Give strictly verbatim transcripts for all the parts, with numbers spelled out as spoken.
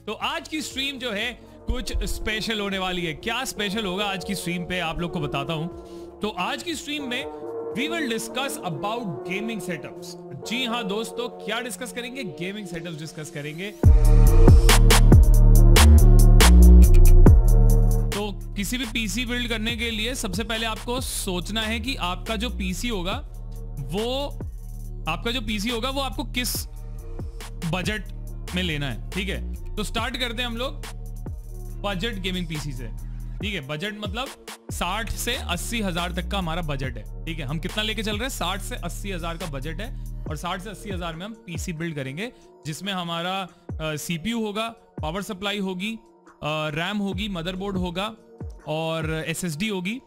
तो आज की स्ट्रीम जो है कुछ स्पेशल होने वाली है। क्या स्पेशल होगा आज की स्ट्रीम पे आप लोग को बताता हूं। तो आज की स्ट्रीम में we will discuss about gaming setups. जी हाँ दोस्तों, क्या डिस्कस करेंगे? गेमिंग सेटअप्स डिस्कस करेंगे। तो किसी भी पीसी बिल्ड करने के लिए सबसे पहले आपको सोचना है कि आपका जो पीसी होगा वो आपका जो पीसी होगा वो आपको किस बजट में लेना है। ठीक है, तो स्टार्ट करते हैं हम लोग बजट गेमिंग पीसी से। ठीक है, बजट मतलब साठ से अस्सी हजार तक का हमारा बजट है। ठीक है, हम कितना लेके चल रहे हैं? साठ से अस्सी हजार का बजट है और साठ से अस्सी हजार में हम पीसी बिल्ड करेंगे, जिसमें हमारा सीपीयू होगा, पावर सप्लाई होगी, रैम होगी, मदरबोर्ड होगा और एसएसडी होगी,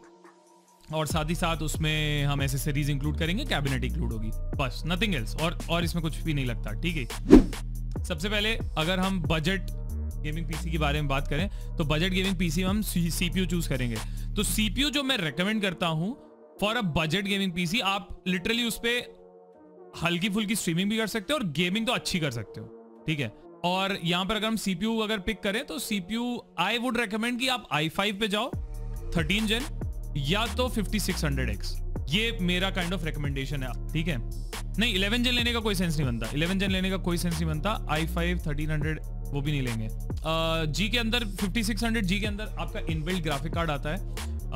और साथ ही साथ उसमें हम एसेसरीज इंक्लूड करेंगे, कैबिनेट इंक्लूड होगी, बस नथिंग एल्स। और और इसमें कुछ भी नहीं लगता। ठीक है, सबसे पहले अगर हम बजट गेमिंग पीसी के बारे में बात करें तो बजट गेमिंग पीसी में हम सीपीयू चूज करेंगे। तो सीपीयू जो मैं रेकमेंड करता हूं for a budget gaming PC, आप लिटरली उस पे हल्की फुल्की स्ट्रीमिंग भी कर सकते हो और गेमिंग तो अच्छी कर सकते हो। ठीक है, और यहां पर अगर हम सीपीयू अगर पिक करें तो सीपीयू आई वुड रेकमेंड कि आप आई फाइव पे जाओ, थर्टीन जेन या तो फिफ्टी सिक्स हंड्रेड एक्स। ये मेरा काइंड ऑफ रिकमेंडेशन है। ठीक है, नहीं इलेवन जेन लेने का कोई सेंस नहीं बनता, इलेवन जेन लेने का कोई सेंस नहीं बनता। आई फाइव थर्टीन हंड्रेड वो भी नहीं लेंगे। जी uh, के अंदर फिफ्टी सिक्स हंड्रेड जी के अंदर आपका इनबिल्ट ग्राफिक कार्ड आता है।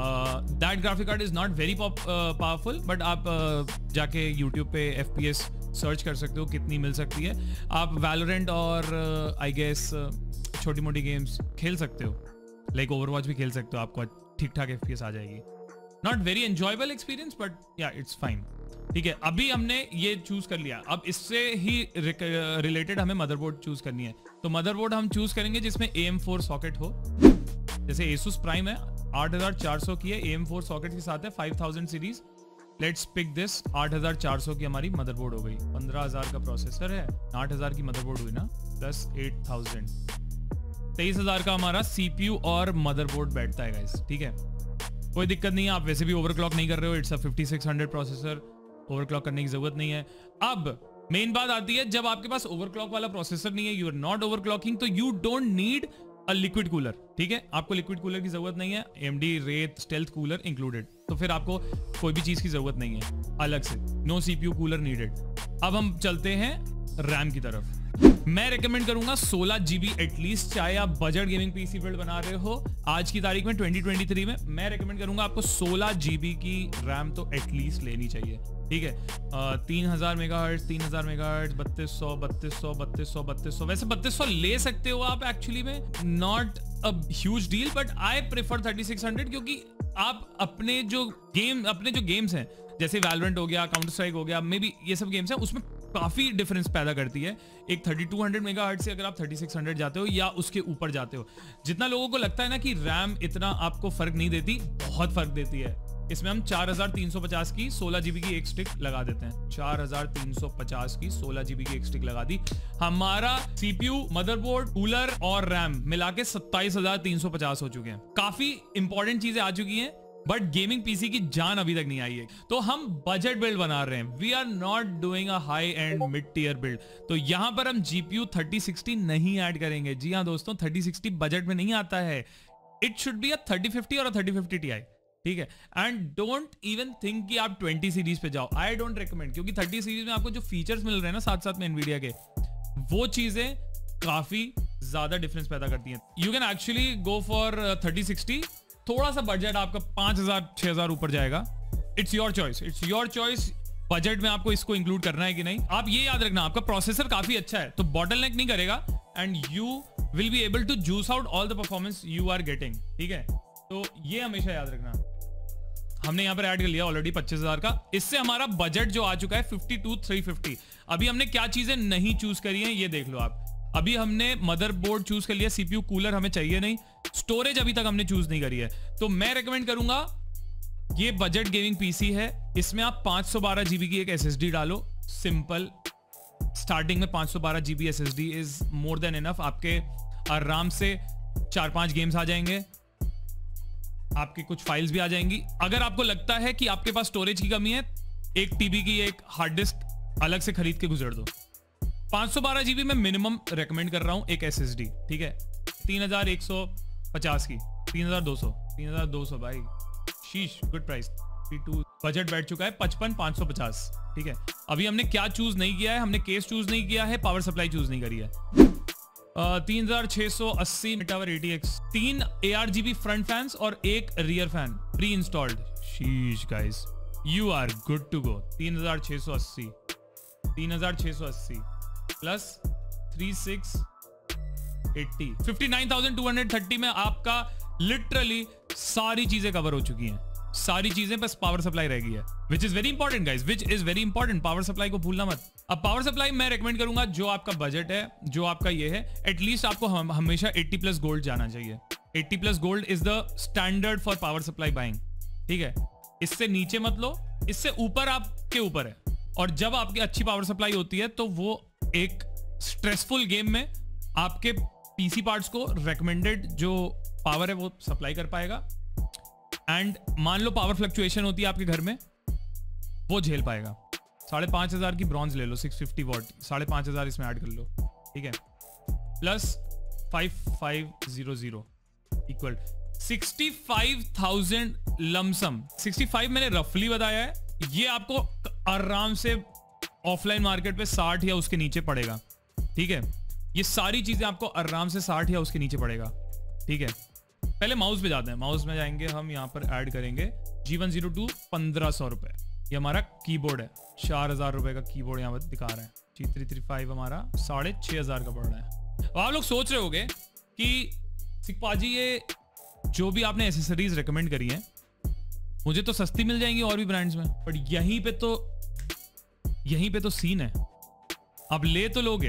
That graphic card is not very powerful, but आप uh, जाके यूट्यूब पे एफपीएस सर्च कर सकते हो कितनी मिल सकती है। आप वैलोरेंट और आई uh, गेस uh, छोटी मोटी गेम्स खेल सकते हो, लाइक ओवरवॉच भी खेल सकते हो, आपको ठीक ठाक एफपीएस आ जाएगी। Not very enjoyable experience but yeah it's fine. ठीक है, अभी हमने ये चूज कर लिया, अब इससे ही रिलेटेड हमें मदरबोर्ड चूज करनी है। तो मदरबोर्ड हम चूज करेंगे जिसमें ए एम फोर सॉकेट हो, जैसे Asus प्राइम है आठ हज़ार चार सौ की है, ए एम फोर सॉकेट के साथ है, five thousand series. Let's pick this, आठ हज़ार चार सौ की हमारी मदरबोर्ड हो गई। पंद्रह हज़ार का प्रोसेसर है, आठ हज़ार की मदरबोर्ड हुई ना, प्लस आठ हज़ार, तेईस हज़ार का हमारा सीपीयू और मदरबोर्ड बैठता है गाइस। ठीक है, कोई दिक्कत नहीं है, आप वैसे भी ओवरक्लॉक नहीं कर रहे हो, it's a fifty six hundred processor, overclock करने की जरूरत नहीं है। अब मेन बात आती है, जब आपके पास ओवरक्लॉक वाला प्रोसेसर नहीं है, यू आर नॉट ओवरक्लॉकिंग, तो you don't need a liquid cooler. ठीक है, आपको लिक्विड कूलर की जरूरत नहीं है, एएमडी रेत स्टेल्थ कूलर इंक्लूडेड, तो फिर आपको कोई भी चीज की जरूरत नहीं है अलग से, नो सीपीयू कूलर नीडेड। अब हम चलते हैं रैम की तरफ। मैं रेकमेंड करूंगा सोलह जीबी एटलीस्ट, चाहे आप बजट गेमिंग पीसी बिल्ड बना रहे हो आज की तारीख में ट्वेंटी ट्वेंटी थ्री में, मैं रेकमेंड करूंगा आपको सोलह जीबी की रैम तो एटलीस्ट लेनी चाहिए। ठीक है, तीन हजार मेगाहर्ट्ज, तीन हजार मेगाहर्ट्ज, बत्तीस सौ बत्तीस सौ बत्तीस सौ बत्तीस सौ वैसे बत्तीस सौ ले सकते हो आप एक्चुअली में, not a huge deal, but I prefer thirty six hundred, क्योंकि आप अपने जो गेम अपने जो गेम्स हैं जैसे वैलोरेंट हो गया, काउंटर स्ट्राइक हो गया, मे बी ये सब गेम्स हैं, उसमें काफी डिफरेंस पैदा करती है। एक थर्टी टू हंड्रेड मेगाहर्ट्ज से अगर आप थर्टी सिक्स हंड्रेड जाते हो या उसके ऊपर जाते हो, जितना लोगों को लगता है ना कि रैम इतना आपको फर्क नहीं देती, बहुत फर्क देती है। इसमें हम चार हज़ार तीन सौ पचास की सोलह जीबी की एक स्टिक लगा देते हैं, चार हज़ार तीन सौ पचास की सोलह जीबी की एक स्टिक लगा दी, हमारा सीपीयू, मदरबोर्ड, कूलर और रैम मिला के सत्ताईस हज़ार तीन सौ पचास हो चुके हैं। काफी इंपॉर्टेंट चीजें आ चुकी हैं, बट गेमिंग पीसी की जान अभी तक नहीं आई है। तो हम बजट बिल्ड बना रहे हैं, we are not doing a high end mid tier build. तो यहां पर हम जीपीयू थर्टी सिक्सटी नहीं ऐड करेंगे। जी हां दोस्तों, थर्टी सिक्सटी बजट में नहीं आता है, it should be a thirty fifty और a thirty fifty T I. ठीक है, एंड डोंट इवन थिंक कि आप ट्वेंटी सीरीज पे जाओ, आई डोंट रिकमेंड, क्योंकि थर्टी सीरीज में आपको जो फीचर्स मिल रहे हैं ना साथ साथ में एनवीडिया के, वो चीजें काफी ज्यादा डिफरेंस पैदा करती हैं। You can actually go for thirty sixty, थोड़ा सा बजट आपका पांच हजार छह हजार ऊपर जाएगा, it's your choice, it's your choice budget में आपको इसको इंक्लूड करना है कि नहीं। आप ये याद रखना, आपका प्रोसेसर काफी अच्छा है तो बॉटलनेक नहीं करेगा and you will be able to juice out all the performance you are getting. ठीक है, तो ये हमेशा याद रखना। हमने यहाँ पर ऐड कर लिया ऑलरेडी पच्चीस हजार का, इससे हमारा बजट जो आ चुका है फिफ्टी टू थ्री फिफ्टी। अभी हमने क्या चीजें नहीं चूज करी हैं ये देख लो आप। अभी हमने मदरबोर्ड चूज कर लिया, सीपीयू, कूलर हमें चाहिए नहीं, स्टोरेज अभी तक हमने चूज नहीं करी है। तो मैं रेकमेंड करूंगा, ये बजट गेमिंग पीसी है, इसमें आप पाँच सौ बारह जीबी की एक एसएसडी डालो, सिंपल। स्टार्टिंग में पाँच सौ बारह GB SSD is more than enough, आपके आराम से चार पांच गेम्स आ जाएंगे, आपकी कुछ फाइल्स भी आ जाएंगी। अगर आपको लगता है कि आपके पास स्टोरेज की कमी है, एक टीबी की एक हार्ड डिस्क अलग से खरीद के गुजर दो, पाँच सौ बारह जीबी में मिनिमम रेकमेंड कर रहा हूं एक एसएसडी, ठीक है। तीन हजार एक सौ पचास की, तीन हजार दो सौ, तीन हजार दो सौ भाई, शीश, गुड प्राइस। बजट बैठ चुका है पचपन पाँच सौ पचास, ठीक है। अभी हमने क्या चूज नहीं किया है, हमने केस चूज नहीं किया है, पावर सप्लाई चूज नहीं करी है। तीन हजार छह सौ अस्सी टावर ए टी एक्स, तीन A R G B front fans और एक रियर फैन प्री इंस्टॉल्ड। शीश guys, you are good to go. तीन हजार छह सौ अस्सी, तीन हजार छह सौ अस्सी plus three six eighty, fifty nine thousand two hundred thirty में आपका लिटरली सारी चीजें कवर हो चुकी हैं, सारी चीजें, बस पावर सप्लाई रह गई है, which is very important guys, which is very important. Power supply को भूलना मत। अब पावर सप्लाई मैं रेकमेंड करूंगा, जो आपका बजट है, जो आपका ये है, एटलीस्ट आपको हम, हमेशा अस्सी प्लस गोल्ड जाना चाहिए। अस्सी plus gold is the standard for power supply buying, ठीक है। इससे नीचे मत लो, इससे ऊपर आपके ऊपर है। और जब आपकी अच्छी पावर सप्लाई होती है तो वो एक स्ट्रेसफुल गेम में आपके पीसी पार्ट्स को रेकमेंडेड जो पावर है वो सप्लाई कर पाएगा। एंड मान लो पावर फ्लक्चुएशन होती है आपके घर में, वो झेल पाएगा। साढ़े पांच हजार की ब्रॉन्ज ले लो, सिक्स फिफ्टी वॉट, साढ़े पांच हजार इसमें ऐड कर लो, ठीक है। Plus five five zero zero equal sixty five thousand lump sum. Sixty five मैंने रफली बताया है, ये आपको आराम से ऑफलाइन मार्केट पे साठ या उसके नीचे पड़ेगा, ठीक है। ये सारी चीजें आपको आराम से साठ या उसके नीचे पड़ेगा, ठीक है। पहले माउस पे जाते हैं, माउस में जाएंगे हम, यहाँ पर ऐड करेंगे जी वन जीरो टू, पंद्रह सौ रुपए। ये हमारा कीबोर्ड है, चार हजार रुपए का कीबोर्ड यहाँ पर दिखा रहा है। जी थ्री थ्री फाइव हमारा साढ़े छह हजार का पड़ रहा है। अब आप लोग सोच रहे होंगे कि सिकपाजी ये जो भी आपने एसेसरीज रेकमेंड करी है मुझे तो सस्ती मिल जाएंगी और भी ब्रांड्स में, पर यहीं पे तो यहीं पे तो सीन है। आप ले तो लोगे,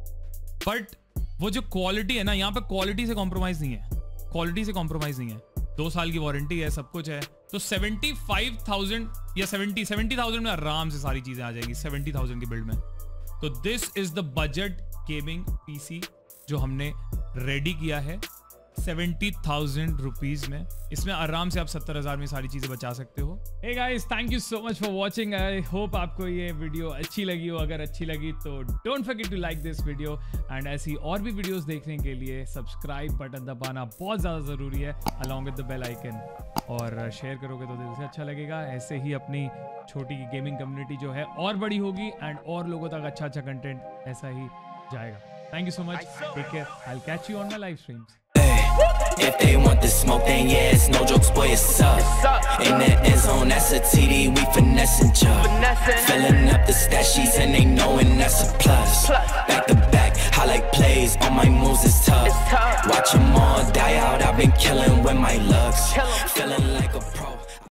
बट वो जो क्वालिटी है ना, यहाँ पे क्वालिटी से कॉम्प्रोमाइज नहीं है, क्वालिटी से कॉम्प्रोमाइज नहीं है। दो साल की वारंटी है, सब कुछ है। तो सेवेंटी फाइव थाउजेंड या सेवेंटी सेवेंटी थाउजेंड में आराम से सारी चीजें आ जाएंगी, सेवेंटी थाउजेंड की बिल्ड में। तो this is the budget gaming PC जो हमने रेडी किया है सेवेंटी थाउजेंड रुपीज में। इसमें आराम से आप सत्तर हजार में सारी चीजें बचा सकते हो। Hey guys, thank you so much for watching. I hope आपको ये वीडियो अच्छी लगी हो। अगर अच्छी लगी तो don't forget to like this video, and ऐसी और भी वीडियोस देखने के लिए सब्सक्राइब बटन दबाना बहुत ज्यादा जरूरी है, along with the bell icon. और शेयर करोगे तो दिल से अच्छा लगेगा। ऐसे ही अपनी छोटी गेमिंग कम्युनिटी जो है और बड़ी होगी, एंड और लोगों तक अच्छा अच्छा कंटेंट ऐसा ही जाएगा। Thank you so much, take care, I will catch you on my live streams. If they want the smoke, then yeah, it's no jokes, boy, it's up. In the end zone, that's a T D, we finessing ya. Filling up the stat sheets and they knowing that's a plus. Back to back, highlight plays, all my moves is tough. Watch them all die out, I've been killing with my looks. Feeling like a pro.